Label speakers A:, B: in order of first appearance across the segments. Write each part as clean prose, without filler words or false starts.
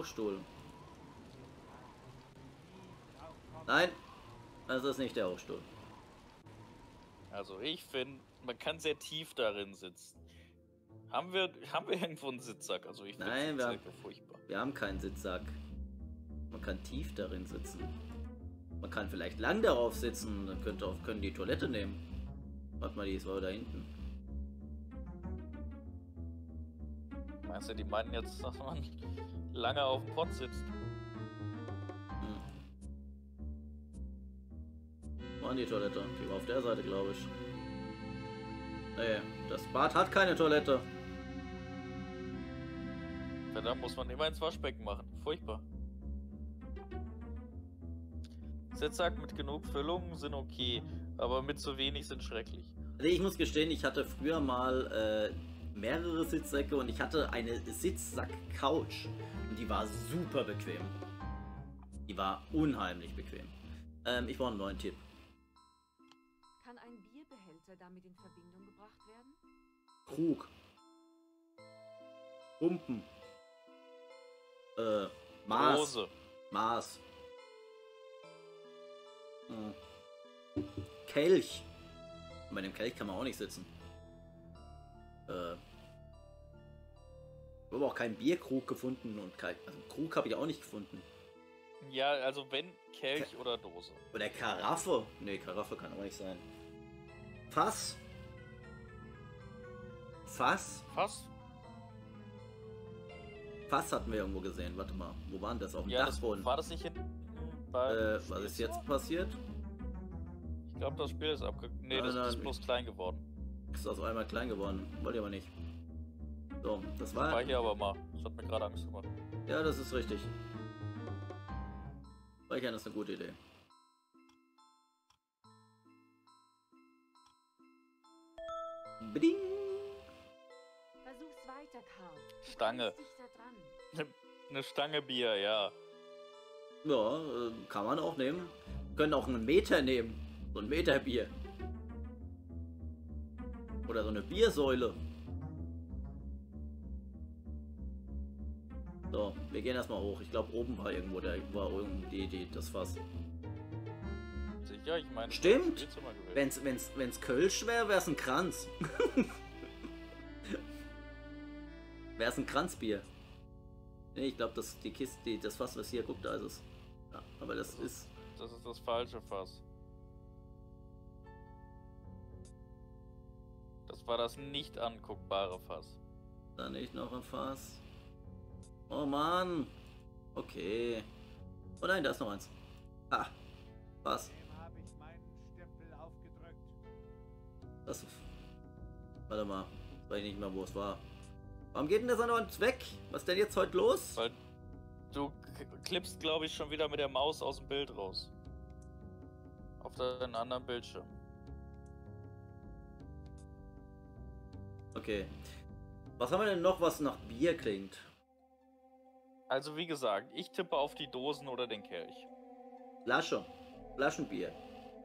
A: Hochstuhl. Nein, das ist nicht der Hochstuhl.
B: Also ich finde, man kann sehr tief darin sitzen. Haben wir irgendwo einen Sitzsack? Also ich finde Sitzsäcke furchtbar.
A: Wir haben keinen Sitzsack. Man kann tief darin sitzen. Man kann vielleicht lang darauf sitzen. Dann können die Toilette nehmen. Warte mal, die ist da hinten.
B: Meinst du, die meinen jetzt, dass man lange auf dem Pott sitzt?
A: Wo war die Toilette? Die war auf der Seite, glaube ich. Nee, das Bad hat keine Toilette.
B: Verdammt, muss man immer ins Waschbecken machen. Furchtbar. Sitzsack mit genug Füllung sind okay, aber mit zu wenig sind schrecklich.
A: Also ich muss gestehen, ich hatte früher mal mehrere Sitzsäcke und ich hatte eine Sitzsack-Couch. Und die war super bequem. Die war unheimlich bequem. Ich brauche einen neuen Tipp.
C: Kann ein Bierbehälter damit in Verbindung gebracht werden?
A: Krug. Pumpen. Maß.
B: Dose.
A: Maß. Kelch. Und bei dem Kelch kann man auch nicht sitzen. Ich habe auch keinen Bierkrug gefunden und also Krug habe ich auch nicht gefunden.
B: Ja, also wenn Kelch oder Dose.
A: Oder Karaffe. Nee, Karaffe kann auch nicht sein. Fass. Fass.
B: Fass?
A: Fass hatten wir irgendwo gesehen. Warte mal. Wo waren das? Auf dem
B: Ja,
A: Dachboden.
B: war das nicht hinten?
A: Was ist jetzt passiert?
B: Ich glaube, das Spiel ist Nee, das ist bloß klein geworden.
A: Ist auf einmal klein geworden. Wollte ich aber nicht. So, das war...
B: War hier aber mal. Das hat mir gerade Angst gemacht.
A: Ja, das ist richtig. Speichern ist eine gute Idee. Bing!
C: Versuch's weiter, Karl.
B: Stange. Eine Stange Bier, ja.
A: Ja, kann man auch nehmen. Wir können auch einen Meter nehmen. So ein Meter Bier. Oder so eine Biersäule. So, wir gehen erstmal hoch. Ich glaube, oben war irgendwo das Fass.
B: Sicher, ich meine...
A: Stimmt! Wenn's Kölsch wäre, wäre es ein Kranz. Wäre es ein Kranzbier. Nee, ich glaube, das Fass, was hier guckt, da ist es. Ja, aber das ist...
B: Das ist das falsche Fass. Das war das nicht anguckbare Fass.
A: Da nicht noch ein Fass. Oh Mann. Okay. Oh nein, da ist noch eins. Ah. Fass. Das... Warte mal. Jetzt weiß ich nicht mehr, wo es war. Warum geht denn das andauernd weg? Was ist denn jetzt heute los?
B: Weil du klippst, glaube ich, schon wieder mit der Maus aus dem Bild raus. Auf deinen anderen Bildschirm.
A: Okay. Was haben wir denn noch, was nach Bier klingt?
B: Also wie gesagt, ich tippe auf die Dosen oder den Kelch.
A: Flasche. Flaschenbier.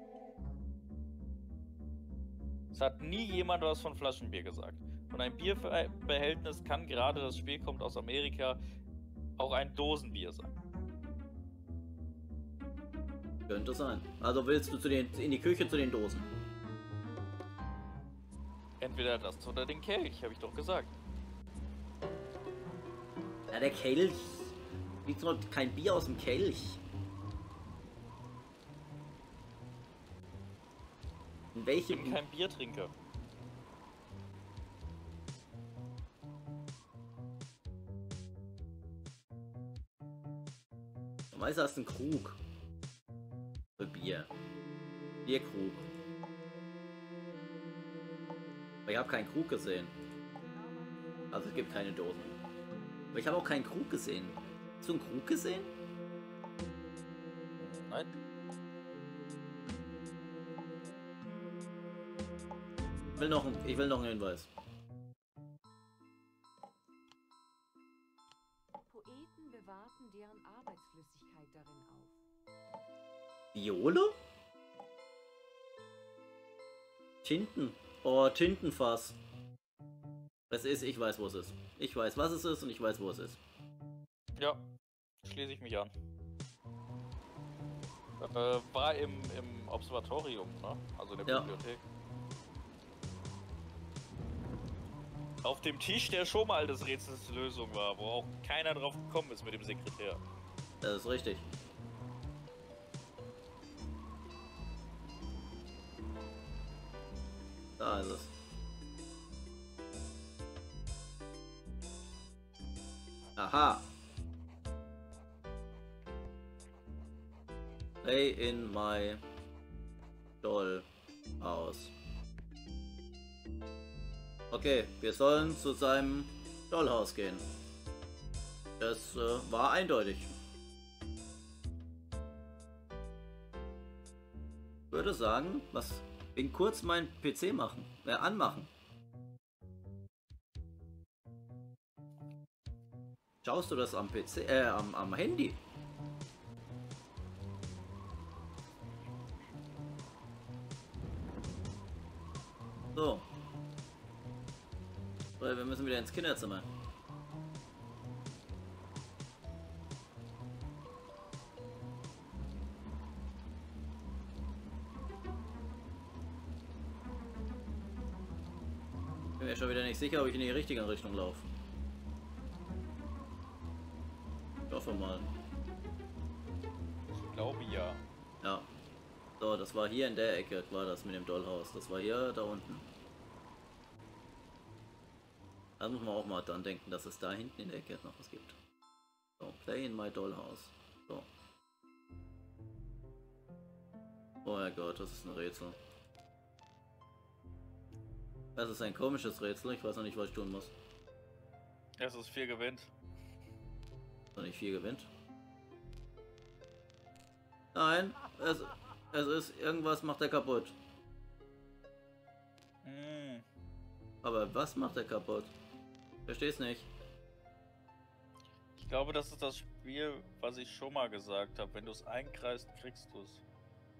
B: Es hat nie jemand was von Flaschenbier gesagt. Und ein Bierbehältnis kann, gerade das Spiel kommt aus Amerika, auch ein Dosenbier sein.
A: Könnte sein. Also willst du in die Küche zu den Dosen?
B: Entweder das oder den Kelch, habe ich doch gesagt.
A: Ja, der Kelch. Gibt's noch kein Bier aus dem Kelch? In welche?
B: Ich bin kein Biertrinker.
A: Du weißt, hast einen Krug. Für Bier. Bierkrug. Aber ich habe keinen Krug gesehen. Also es gibt keine Dosen. Aber ich habe auch keinen Krug gesehen. Hast du einen Krug gesehen?
B: Nein.
A: Ich will noch einen Hinweis.
C: Poeten bewahrten deren Arbeitsflüssigkeit darin auf.
A: Viole? Tinten. Oh, Tintenfass. Was ist? Ich weiß, wo es ist. Ich weiß, was es ist und ich weiß, wo es ist.
B: Ja, Schließe ich mich an. War im Observatorium, ne? Also in der
A: Ja.
B: Bibliothek. Auf dem Tisch, der schon mal des Rätsels Lösung war, wo auch keiner drauf gekommen ist mit dem Sekretär.
A: Das ist richtig. Da ist es. Aha. Play in my doll house. Okay, wir sollen zu seinem Dollhaus gehen. Das war eindeutig. Ich würde sagen, in kurz meinen PC machen, anmachen. Schaust du das am PC, am Handy? So. Wir müssen wieder ins Kinderzimmer. Bin mir schon wieder nicht sicher, ob ich in die richtige Richtung laufe. Ich hoffe mal.
B: Ich glaube ja.
A: Ja. So, das war hier in der Ecke, war das mit dem Dollhaus. Das war hier, da unten. Da muss man auch mal dran denken, dass es da hinten in der Ecke noch was gibt. So, play in my Dollhouse. So. Oh mein Gott, das ist ein Rätsel. Das ist ein komisches Rätsel, ich weiß noch nicht, was ich tun muss.
B: Es ist 4 gewinnt.
A: Noch nicht viel gewinnt. Nein, es ist irgendwas macht er kaputt.
B: Hm.
A: Aber was macht er kaputt? Versteh's nicht.
B: Ich glaube, das ist das Spiel, was ich schon mal gesagt habe. Wenn du es einkreist, kriegst du es.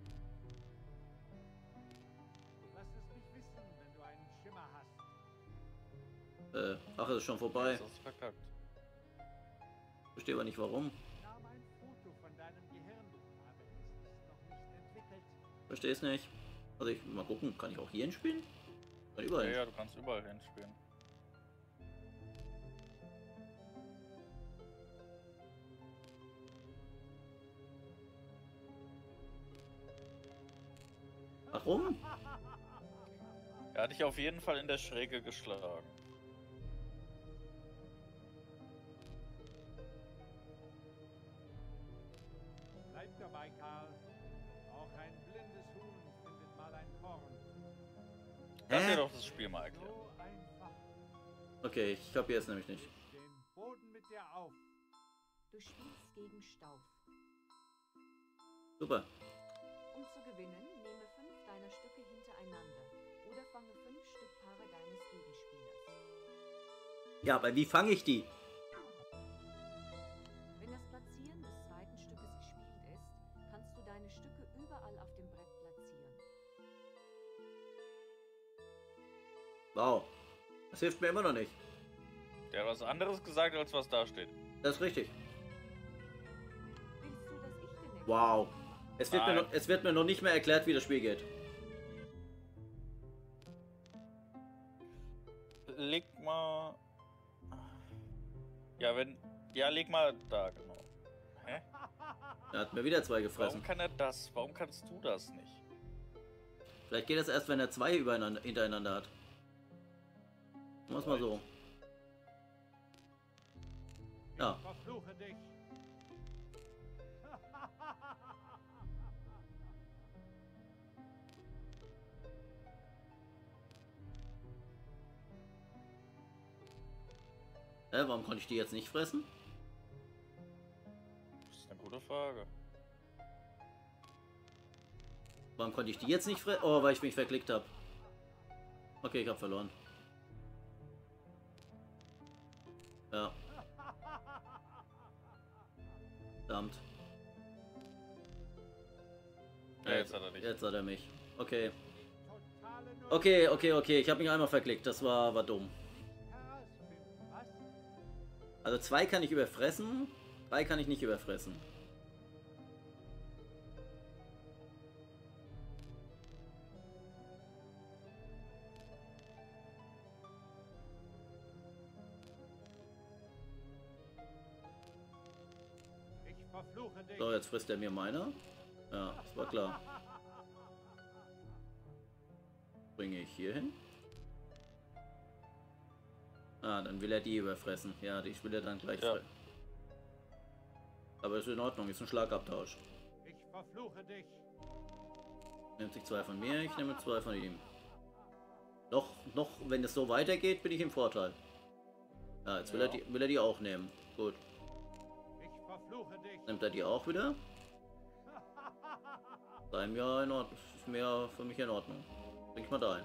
D: Lass es mich wissen, wenn du einen Schimmer hast.
A: Ach, es ist schon vorbei.
B: Das ist verkackt.
A: Verstehe aber nicht warum.
D: Ich nahm ein Foto von deinem Gehirn, aber es ist noch nicht entwickelt.
A: Versteh's nicht. Also ich mal gucken, kann ich auch hier hinspielen? Kann ich überall
B: Ja,
A: hin.
B: ja, du kannst überall hinspielen.
A: Warum?
B: Er hat dich auf jeden Fall in der Schräge geschlagen.
D: Bleib dabei, Karl. Auch ein blindes Huhn findet mal ein Korn.
B: Lass
A: Hä?
B: dir doch das Spiel mal erklären.
D: So einfach.
A: Okay, ich kapiere es nämlich nicht.
D: Den Boden mit dir auf.
C: Du spielst gegen Stauf.
A: Super.
C: Um zu gewinnen, nehme 5 deiner Stücke hintereinander oder fange 5 Stückpaare deines Gegenspielers.
A: Ja, aber wie fange ich die?
C: Wenn das Platzieren des zweiten Stückes gespielt ist, kannst du deine Stücke überall auf dem Brett platzieren.
A: Wow. Das hilft mir immer noch nicht.
B: Der hat was anderes gesagt, als was da steht.
A: Das ist richtig.
C: Willst du, dass ich den nächsten
A: Wow. Es wird mir noch nicht mehr erklärt, wie das Spiel geht.
B: Leg mal... Ja, Ja, leg mal da, genau. Hä?
A: Er hat mir wieder 2 gefressen.
B: Warum kann er das? Warum kannst du das nicht?
A: Vielleicht geht das erst, wenn er 2 hintereinander hat. Muss mal so. Ja.
D: Ich verfluche dich.
A: Warum konnte ich die jetzt nicht fressen?
B: Das ist eine gute Frage.
A: Warum konnte ich die jetzt nicht fressen? Oh, weil ich mich verklickt habe. Okay, ich habe verloren. Ja. Verdammt.
B: Ja, jetzt hat er dich.
A: Jetzt hat er mich. Okay.
D: Totale Null.
A: Okay. Ich habe mich einmal verklickt. Das war dumm.
D: Herausfinden, was?
A: Also 2 kann ich überfressen. 3 kann ich nicht überfressen.
D: Ich verfluche dich.
A: So, jetzt frisst er mir meine. Ja, das war klar. Bringe ich hier hin. Ah, dann will er die überfressen. Ja, die will er dann gleich fressen. Aber ist in Ordnung, ist ein Schlagabtausch.
D: Ich verfluche dich.
A: Nimmt sich 2 von mir, ich nehme 2 von ihm. Noch, wenn es so weitergeht, bin ich im Vorteil. Ja, jetzt will er die auch nehmen. Gut.
D: Ich verfluche dich.
A: Nimmt er die auch wieder? Sei mir in Ordnung. Ist mehr für mich in Ordnung. Bring ich mal da ein.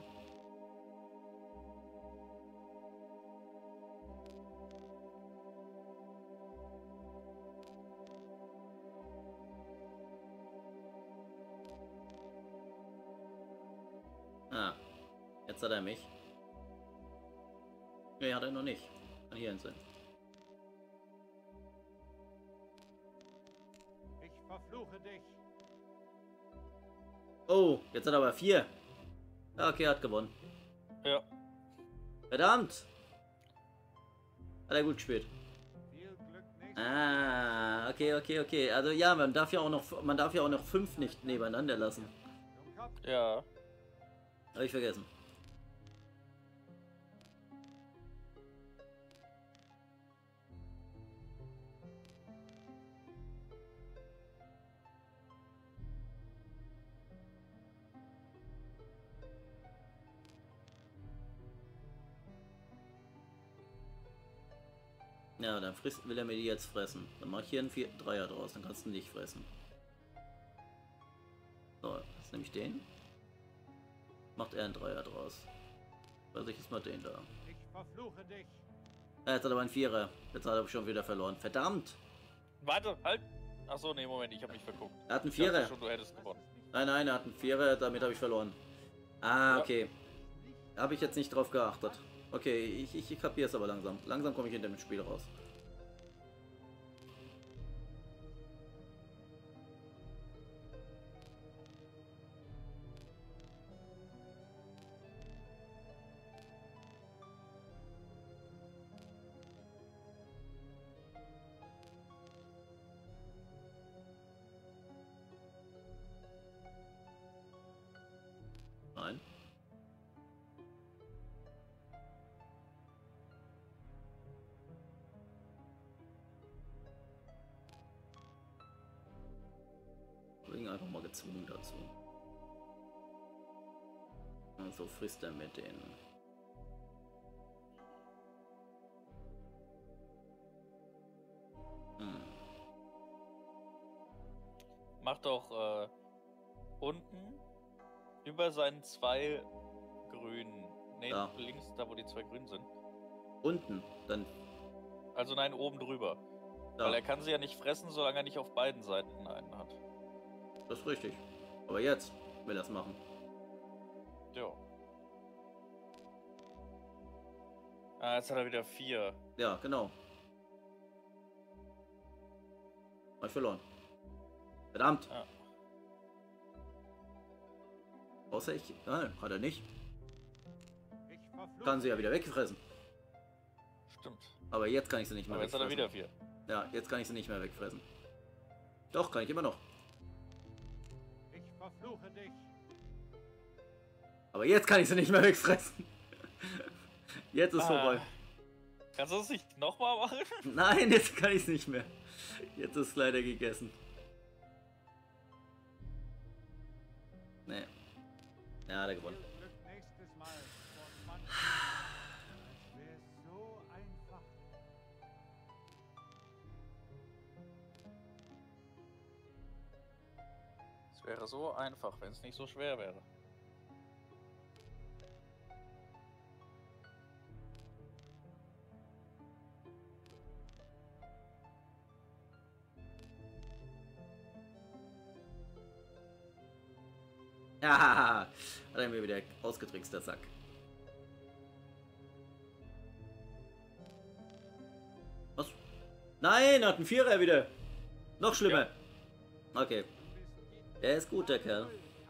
A: Ah, jetzt hat er mich. Nee, hat er noch nicht. Kann hier hin sein.
D: Ich verfluche dich.
A: Oh, jetzt hat er aber 4. Ja, okay, hat gewonnen.
B: Ja.
A: Verdammt! Hat er gut gespielt.
D: Viel Glück nicht.
A: Ah, okay. Also ja, man darf ja auch noch 5 nicht nebeneinander lassen.
D: Dummkopf.
B: Ja.
A: Habe ich vergessen. Ja, dann will er mir die jetzt fressen. Dann mache ich hier einen 3er draus, dann kannst du nicht fressen. So, jetzt nehme ich den. Macht er einen 3er draus. Also ich jetzt mal den da.
D: Ich verfluche dich.
A: Jetzt hat er aber einen 4er. Jetzt hat er schon wieder verloren. Verdammt!
B: Warte, halt! Achso, nee, Moment, ich habe mich verguckt.
A: Er hat einen
B: Ich dachte
A: 4er.
B: schon, du hättest gewonnen.
A: Nein, er hat einen 4er, damit habe ich verloren. Ah, okay. Habe ich jetzt nicht drauf geachtet. Okay, ich kapiere es aber langsam. Langsam komme ich in dem Spiel raus. Nein. Bin einfach mal gezwungen dazu. Und so frisst er mit denen.
B: Mach doch unten über seinen 2 grünen. Ne,
A: Ja.
B: links, da wo die 2 grünen sind.
A: Unten, dann.
B: Also nein, oben drüber.
A: Da.
B: Weil er kann sie ja nicht fressen, solange er nicht auf beiden Seiten einen hat.
A: Das ist richtig. Aber jetzt will er es machen.
B: Jo. Ah, jetzt hat er wieder 4.
A: Ja, genau. Hab ich verloren. Verdammt.
B: Ja.
A: Außer ich. Nein, hat er nicht.
D: Ich verfluche
A: Kann sie ja wieder wegfressen.
B: Stimmt.
A: Aber jetzt kann ich sie nicht mehr
B: Aber jetzt hat er
A: wegfressen.
B: wieder 4.
A: Ja, jetzt kann ich sie nicht mehr wegfressen. Doch, kann ich immer noch.
D: Ich verfluche dich.
A: Aber jetzt kann ich sie nicht mehr wegfressen. Jetzt ist vorbei.
B: Kannst du das nicht nochmal machen?
A: Nein, jetzt kann ich es nicht mehr. Jetzt ist leider gegessen. Nee. Ja, hat er gewonnen.
D: Viel Glück nächstes Mal. Und Mann, es wäre so einfach.
B: Es wäre so einfach, wenn es nicht so schwer wäre.
A: Ja, hat er mir wieder ausgetrickst, der Sack. Was? Nein, hat einen Vierer wieder. Noch schlimmer. Okay. Er ist gut, der Kerl.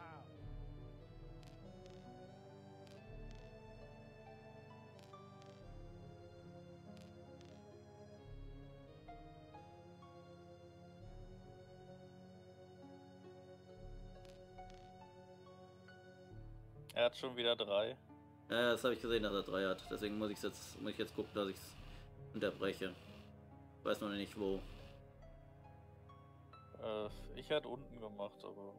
B: Er hat schon wieder 3.
A: Ja, das habe ich gesehen, dass er 3 hat. Deswegen muss ich jetzt gucken, dass ich es unterbreche. Ich weiß noch nicht wo.
B: Ich hätte unten gemacht, aber...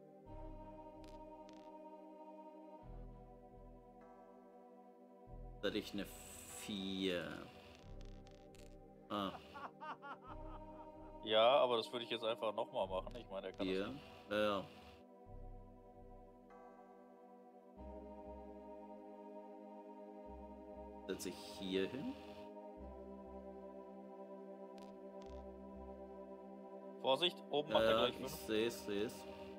A: Da hätte ich eine 4. Ah,
B: Ja, aber das würde ich jetzt einfach nochmal machen. Ich meine, er kann
A: 4.
B: das.
A: Ja. Setze ich hier hin.
B: Vorsicht, oben macht er gleich
A: Ich
B: 5.
A: sehe es.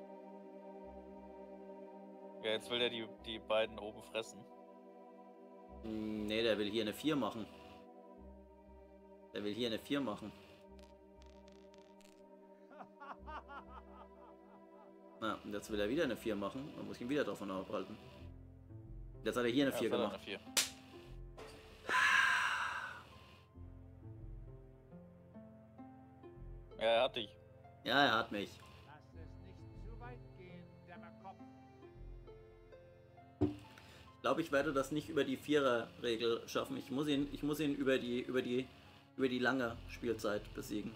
B: Ja, jetzt will er die beiden oben fressen.
A: Nee, der will hier eine 4 machen. Der will hier eine 4 machen. Na, und jetzt will er wieder eine 4 machen. Dann muss ich ihn wieder davon abhalten. Jetzt hat er hier eine 4
B: jetzt hat er
A: gemacht.
B: eine 4. Ja, er hat dich.
A: Ja, er hat mich.
D: Lass es nicht zu weit gehen, Dämmerkopf.
A: Ich glaube, ich werde das nicht über die 4er-Regel schaffen. Ich muss ihn über die lange Spielzeit besiegen.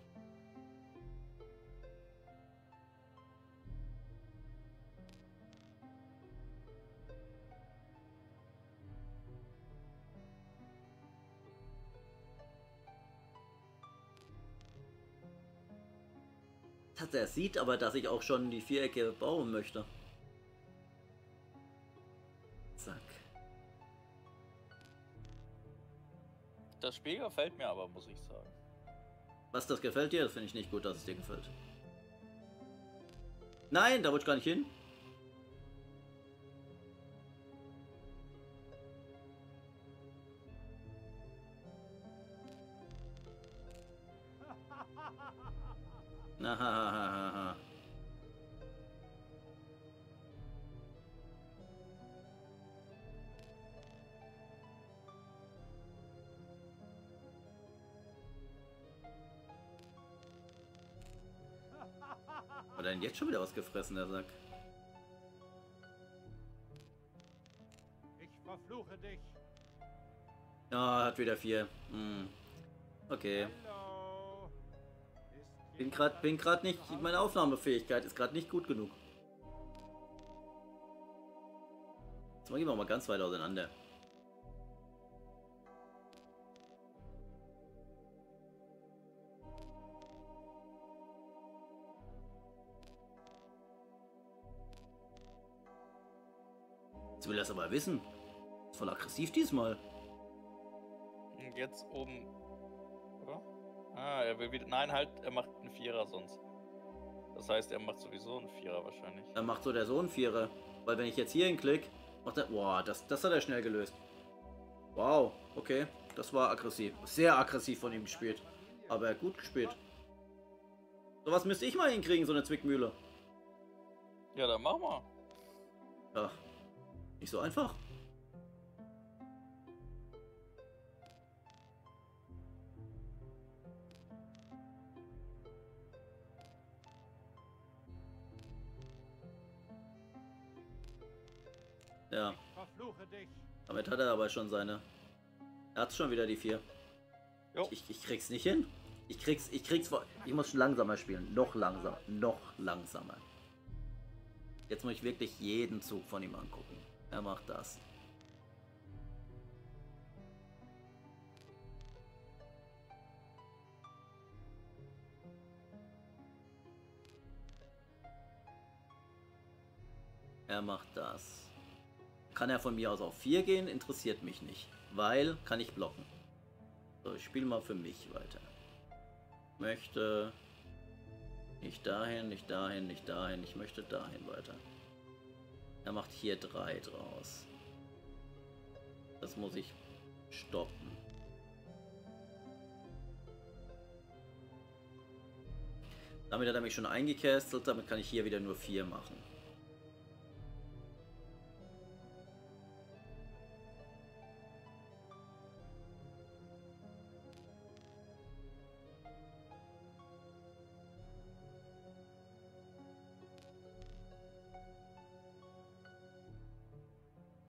A: Er sieht aber, dass ich auch schon die Vierecke bauen möchte. Zack.
B: Das Spiel gefällt mir aber, muss ich sagen.
A: Was, das gefällt dir? Das finde ich nicht gut, dass es dir gefällt. Nein, da wollte ich gar nicht hin. Nahahaha. Hat er denn jetzt schon wieder was gefressen, der Sack?
D: Ich verfluche dich.
A: Ja, hat wieder 4. Hm. Okay.
D: Hallo. Ist
A: Bin
D: jemand
A: grad nicht, meine Aufnahmefähigkeit ist gerade nicht gut genug. Jetzt gehen wir mal ganz weit auseinander. Jetzt will er es aber wissen. Ist voll aggressiv diesmal.
B: Und jetzt oben. Oder? Ah, er will wieder. Nein, halt, er macht einen Vierer sonst. Das heißt, er macht sowieso einen Vierer wahrscheinlich.
A: Dann macht so der Sohn Vierer. Weil wenn ich jetzt hier hinklick, macht er. Boah, das hat er schnell gelöst. Wow, okay. Das war aggressiv. Sehr aggressiv von ihm gespielt. Aber gut gespielt. Sowas müsste ich mal hinkriegen, so eine Zwickmühle.
B: Ja, dann mach mal.
A: Ach, nicht so einfach. Ja,
D: Ich verfluche dich.
A: damit hat er aber schon seine. Er hat schon wieder die 4.
B: Jo.
A: Ich krieg's nicht hin. Ich muss schon langsamer spielen. Noch langsamer. Jetzt muss ich wirklich jeden Zug von ihm angucken. Er macht das. Er macht das. Kann er von mir aus auf 4 gehen? Interessiert mich nicht. Weil, kann ich blocken. So, ich spiele mal für mich weiter. Möchte nicht dahin, nicht dahin, nicht dahin. Ich möchte dahin weiter. Er macht hier 3 draus. Das muss ich stoppen. Damit hat er mich schon eingecastelt, damit kann ich hier wieder nur 4 machen.